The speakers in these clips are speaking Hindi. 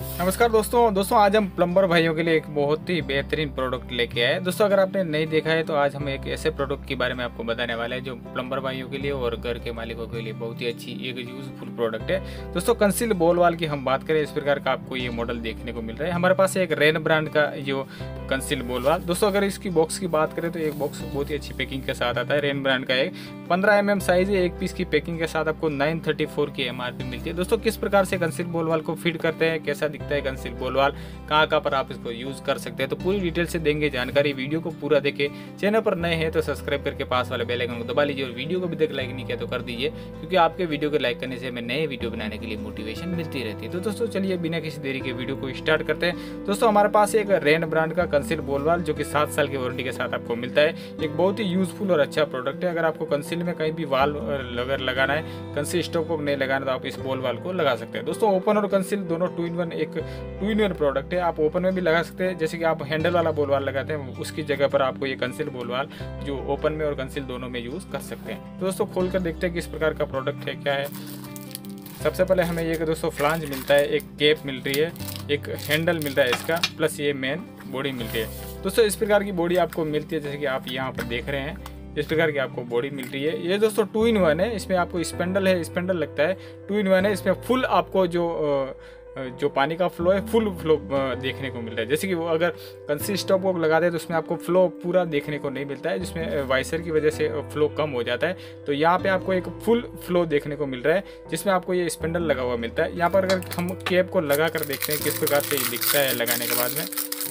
नमस्कार दोस्तों आज हम प्लम्बर भाइयों के लिए एक बहुत ही बेहतरीन प्रोडक्ट लेके आए। दोस्तों अगर आपने नहीं देखा है तो आज हम एक ऐसे प्रोडक्ट के बारे में आपको बताने वाले हैं जो प्लम्बर भाइयों के लिए और घर के मालिकों के लिए बहुत ही अच्छी एक यूजफुल प्रोडक्ट है। दोस्तों कंसील बॉल वाल की हम बात करें, इस प्रकार का आपको ये मॉडल देखने को मिल रहा है। हमारे पास एक रेन ब्रांड का जो कंसील बॉल वाल। दोस्तों अगर इसकी बॉक्स की बात करें तो एक बॉक्स बहुत ही अच्छी पैकिंग के साथ आता है। रेन ब्रांड का एक 15 mm साइज है, एक पीस की पैकिंग के साथ आपको 934 की MRP मिलती है। दोस्तों किस प्रकार से कंसील बॉल वाल को फिट करते हैं, कैसा दिखता है कंसील बॉल वाल, कहाँ पर आप इसको यूज कर सकते हैं, तो पूरी डिटेल से देंगे जानकारी। वीडियो को पूरा देखें। चैनल पर नए हैं तो सब्सक्राइब करके पास वाले बेल आइकन को दबा लीजिए और वीडियो को भी तक लाइक नहीं किया तो कर दीजिए, क्योंकि आपके वीडियो को लाइक करने से हमें नए वीडियो बनाने के लिए मोटिवेशन मिलती रहती है। तो दोस्तों चलिए बिना किसी देरी के वीडियो को स्टार्ट करते हैं। दोस्तों हमारे पास एक रेन ब्रांड का कंसील बॉल वाल जो कि 7 साल की वारंटी के साथ आपको मिलता है। एक बहुत ही यूजफुल और अच्छा प्रोडक्ट है। अगर आपको कंसील में कहीं भी वाल अगर लगाना है, कंसील स्टॉक को नहीं लगाना, तो आप इस बॉल वाल को लगा सकते हैं। दोस्तों ओपन और कंसील दोनों 2-in-1 एक 2-in-1 प्रोडक्ट है। आप ओपन में भी लगा सकते हैं, जैसे कि आप हैंडल वाला बॉल वाल लगाते हैं उसकी जगह पर आपको ये कंसील बॉल वाल जो ओपन में और कंसील दोनों में यूज कर सकते हैं। तो दोस्तों खोल कर देखते हैं किस प्रकार का प्रोडक्ट है, क्या है। सबसे पहले हमें ये दोस्तों फ्लांज मिलता है, एक केप मिल रही है, एक हैंडल मिल रहा है इसका, प्लस ये मेन बॉडी मिल रही है। दोस्तों इस प्रकार की बॉडी आपको मिलती है, जैसे कि आप यहाँ पर देख रहे हैं इस प्रकार की आपको बॉडी मिल रही है। ये दोस्तों 2-in-1 है। इसमें आपको स्पेंडल है, स्पेंडल लगता है। 2-in-1 है। इसमें फुल आपको जो पानी का फ्लो है, फुल फ्लो देखने को मिल रहा है। जैसे कि वो अगर कंसील स्टॉप को लगा दे तो उसमें आपको फ्लो पूरा देखने को नहीं मिलता है, जिसमें वाइसर की वजह से फ्लो कम हो जाता है। तो यहाँ पे आपको एक फुल फ्लो देखने को मिल रहा है, जिसमें आपको ये स्पेंडल लगा हुआ मिलता है। यहाँ पर अगर हम कैप को लगा कर देखते हैं किस प्रकार से ये दिखता है लगाने के बाद में।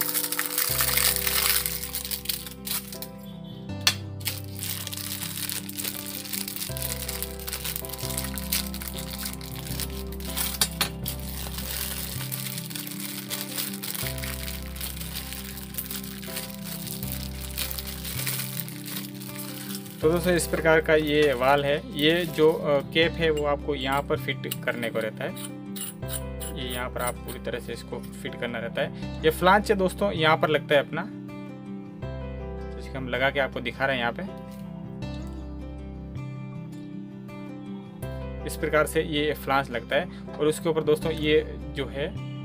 तो दोस्तों इस प्रकार का ये वाल है। ये जो कैप है वो आपको यहाँ पर फिट करने को रहता है। ये यहाँ पर आप पूरी तरह से इसको फिट करना रहता है। ये फ्लांच है दोस्तों, यहाँ पर लगता है अपना, जैसे हम लगा के आपको दिखा रहे हैं यहाँ पे। इस प्रकार से ये फ्लांच लगता है और उसके ऊपर दोस्तों ये जो है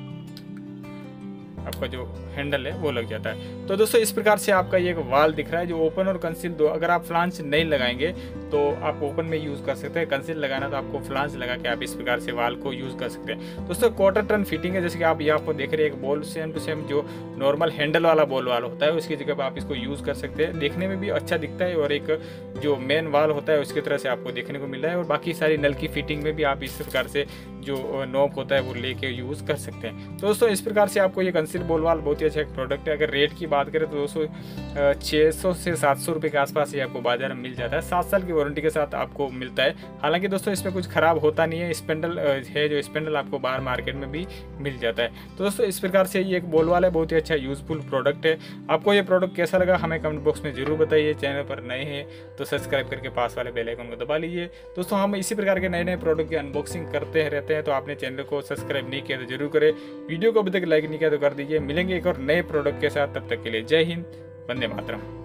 आपका जो हैंडल है वो लग जाता है। तो दोस्तों इस प्रकार से आपका ये वाल दिख रहा है जो ओपन और कंसील दो। अगर आप फ्लांच नहीं लगाएंगे तो आप ओपन में यूज़ कर सकते हैं। कंसील लगाना तो आपको फ्लांच लगा के आप इस प्रकार से वाल को यूज़ कर सकते हैं। दोस्तों क्वार्टर टर्न फिटिंग है, जैसे कि आप यहाँ पर देख रहे हैं एक बॉल सेम टू सेम जो नॉर्मल हैंडल वाला बॉल वाल होता है उसकी जगह पर आप इसको यूज़ कर सकते हैं। देखने में भी अच्छा दिखता है और एक जो मेन वाल होता है उसकी तरह से आपको देखने को मिल रहा है। और बाकी सारी नल की फिटिंग में भी आप इस प्रकार से जो नॉब होता है वो लेके यूज़ कर सकते हैं। तो दोस्तों इस प्रकार से आपको ये कंसील बॉल वाल बहुत ही अच्छा एक प्रोडक्ट है। अगर रेट की बात करें तो दोस्तों 600 से 700 रुपये के आसपास ये आपको बाजार में मिल जाता है। 7 साल की वारंटी के साथ आपको मिलता है। हालांकि दोस्तों इसमें कुछ खराब होता नहीं है। स्पेंडल है जो स्पेंडल आपको बाहर मार्केट में भी मिल जाता है। तो दोस्तों इस प्रकार से ये एक बॉल वाल है, बहुत ही अच्छा यूजफुल प्रोडक्ट है। आपको ये प्रोडक्ट कैसा लगा हमें कमेंट बॉक्स में जरूर बताइए। चैनल पर नए हैं तो सब्सक्राइब करके पास वाले बेल आइकन को दबा लीजिए। दोस्तों हम इसी प्रकार के नए नए प्रोडक्ट की अनबॉक्सिंग करते रहते हैं, तो आपने चैनल को सब्सक्राइब नहीं किया तो जरूर करें। वीडियो को अभी तक लाइक नहीं किया तो कर दीजिए। मिलेंगे एक और नए प्रोडक्ट के साथ, तब तक के लिए जय हिंद, वंदे मातरम।